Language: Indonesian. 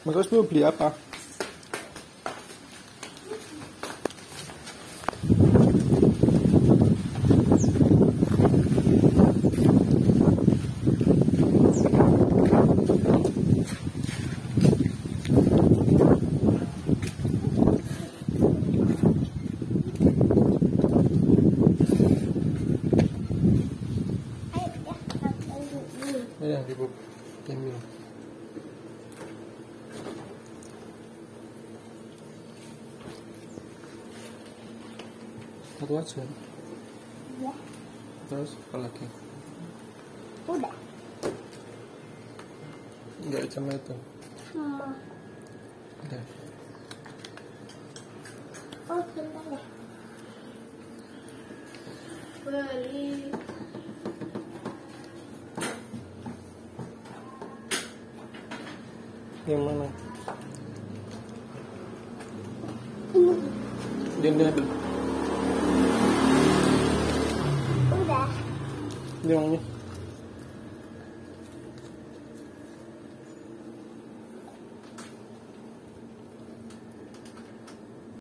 Mas mau beli apa? Ya, Ibu. Ini. Satu aja. Ya. Terus apa lagi? Udah. Enggak sama itu. Mama. Udah. Oh, bentar deh. Beli. Yang mana? Ini. Dia ada. Udah. Yang mana?